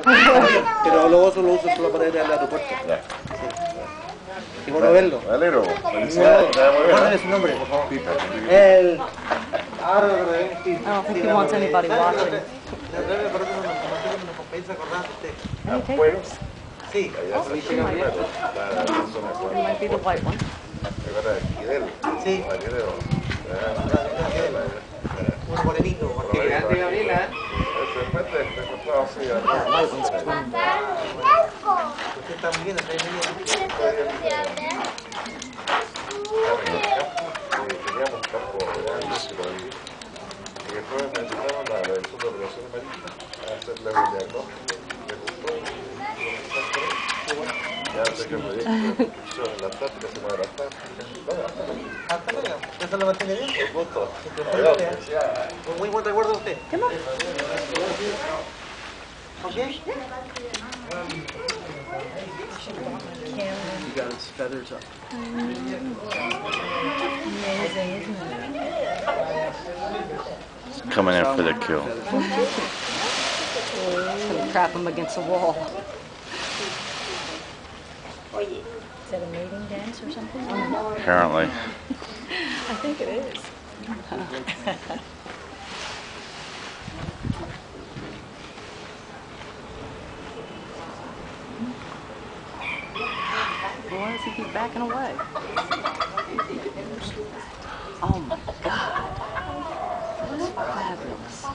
Pero luego solo uso solo para ir al aeropuerto. Ya. Qué bueno verlo. Me alegro. Felicidades. Te va muy bien, ¿Cuál ¿eh? es su nombre, por favor? Peter. El... Ahora lo I don't think he wants anybody watching. Ah, bueno. Sí. Allá se llega primero. La zona It cuál. might be the white one. ¿Recuerda de Fidel? Sí. Marinero. Un morenito. Porque grande Gabriela. Después te encontraba así a usted está muy bien, está bien. teníamos campo grande, y después me invitaron a la Dirección de Operaciones Marítimas a hacerle un diagnóstico, me gustó, ya sé que el proyecto de construcción en la Antártica se mueve a la Antártica. ¿Eso lo mantiene bien? Por gusto. Con muy buen recuerdo de usted. Come on. ¿Ok? You got his feathers up. Coming in for the kill. It's gonna trap him against the wall. Is that a mating dance or something? Apparently. I think it is. Why does he keep backing away? Oh my God. That's fabulous.